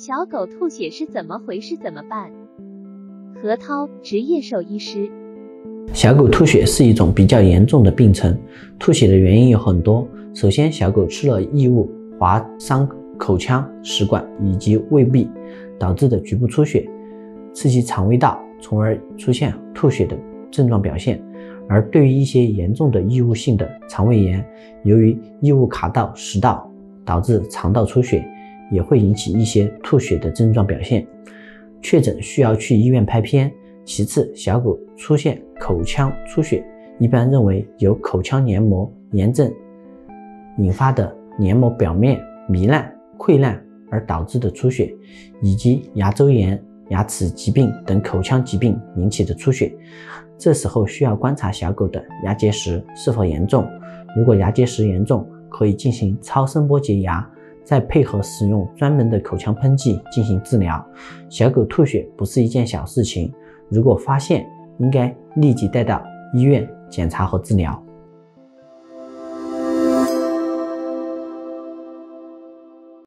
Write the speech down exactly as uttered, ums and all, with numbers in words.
小狗吐血是怎么回事？怎么办？何涛，职业兽医师。 小狗吐血是一种比较严重的病程，吐血的原因有很多。首先，小狗吃了异物划伤口腔、食管以及胃壁，导致的局部出血，刺激肠胃道，从而出现吐血的症状表现。而对于一些严重的异物性的肠胃炎，由于异物卡到食道，导致肠道出血，也会引起一些吐血的症状表现，确诊需要去医院拍片。其次，小狗出现口腔出血，一般认为由口腔黏膜炎症引发的黏膜表面糜烂、溃烂而导致的出血，以及牙周炎、牙齿疾病等口腔疾病引起的出血。这时候需要观察小狗的牙结石是否严重，如果牙结石严重，可以进行超声波洁牙，再配合使用专门的口腔喷剂进行治疗。小狗吐血不是一件小事情，如果发现，应该立即带到医院检查和治疗。